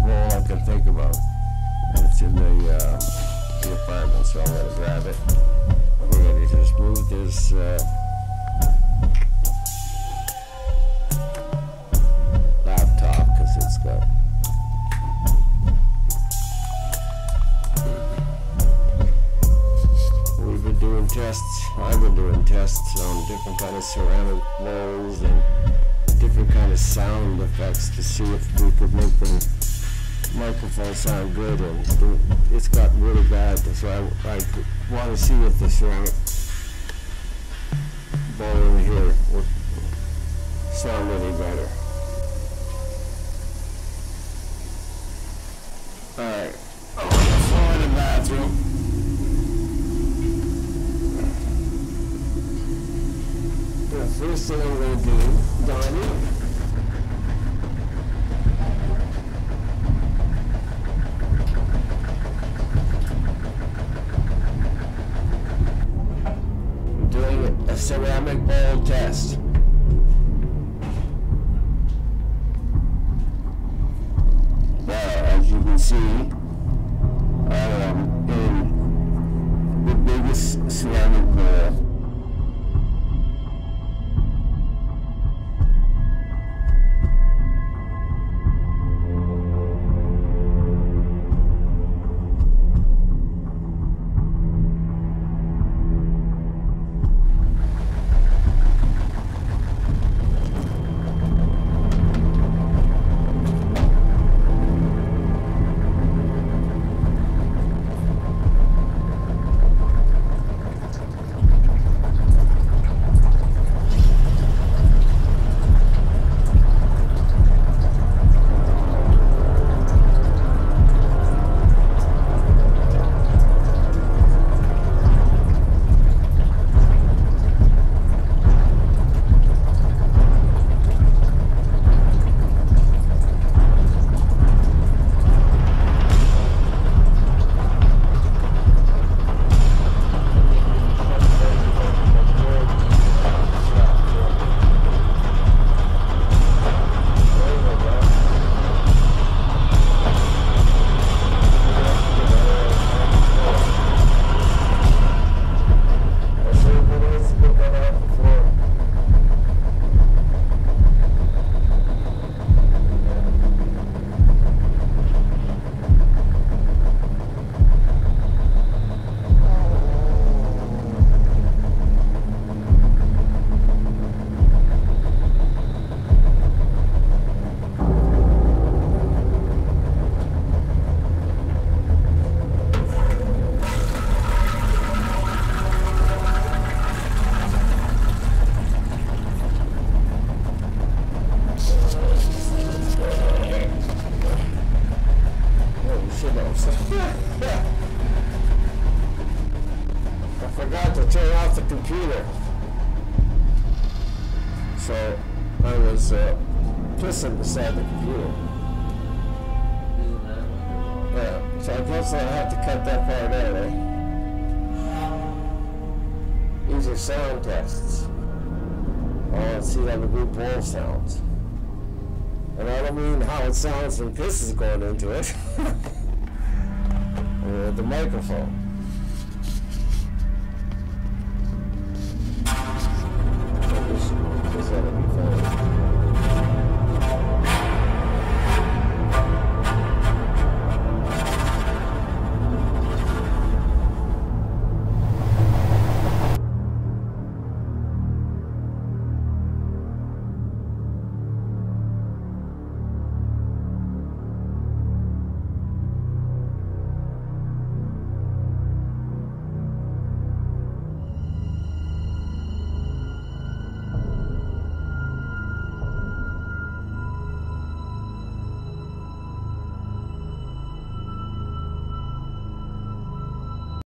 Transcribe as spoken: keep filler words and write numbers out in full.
bowl I can think about. And it's in the, uh, the apartment, so I'm gonna grab it. We're gonna just move this, uh, laptop, because it's got we've been doing tests, I've been doing tests on different kind of ceramic bowls and different kind of sound effects to see if we could make the microphone sound good, and it's gotten really bad, so I, I want to see if the ceramic bowl in here would sound any better. Alright, oh, let's go in the bathroom. The first thing I'm going to do, Donnie, I'm doing a ceramic bowl test. Well, as you can see, I am in the biggest ceramic bowl. I forgot to turn off the computer, so I was uh, pissing beside the computer. Yeah, so I guess I'll have to cut that part out, eh? These are sound tests. I want to see how the group bowl sounds. And I don't mean how it sounds when piss is going into it. uh, the microphone.